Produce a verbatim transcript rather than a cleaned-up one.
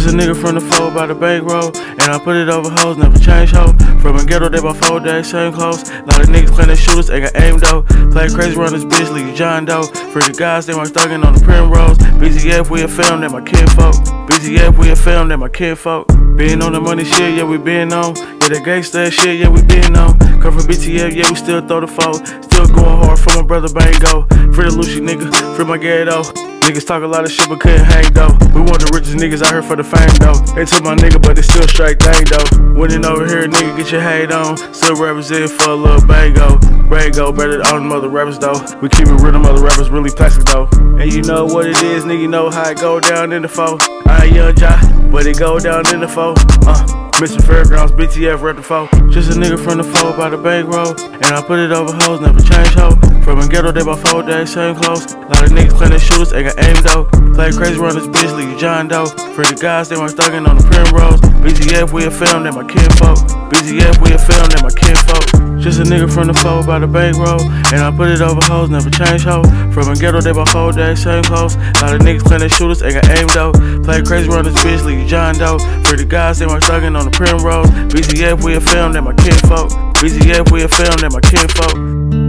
a nigga from the fold by the bankroll, and I put it over hoes, never change ho. From a ghetto, they about four days, same clothes. Lot of niggas claim they shooters, ain't got aim though. Play crazy around this bitch, leave you John Doe. For the guys, they weren't thuggin' on the primrose. B T F, we a film, that my kinfolk. B T F, we a film, that my kinfolk. Been on the money shit, yeah, we been on. Yeah, that gangsta shit, yeah, we been on. Come from B T F, yeah, we still throw the fold. Still going hard for my brother Bango. Free the Lucy nigga, free my ghetto. Niggas talk a lot of shit but couldn't hang though. We want the richest niggas out here for the fame though. They took my nigga but it's still straight thing though. Winning over here, nigga, get your hate on. Still represent for a little Bango. Bango better than all them other rappers though. We keep it real, them other rappers really plastic though. And you know what it is, nigga, you know how it go down in the foe. I ain't young Jai, but it go down in the foe. Uh. Mister Fairgrounds, B T F, rep the foe. Just a nigga from the fold by the bankroll, and I put it over hoes, never change ho. From a ghetto, they about four days, same clothes. Lot of niggas claim they shooters, ain't got aim though. Play crazy around this bitch, leave you John Doe. For the guys, they weren't thuggin' on the primrose. B T F, we a film, that my kinfolk. B T F, we a film, that my kinfolk. Just a nigga from the fold by the bankroll, and I put it over hoes, never change ho. From a ghetto, they about four days, same clothes. Lot of niggas claim they shooters, ain't got aim though. Play crazy around this bitch, leave you John Doe. For the guys, they weren't thuggin' on the primrose. B T F, we a film, that my kinfolk. B T F, we a film, that my kinfolk.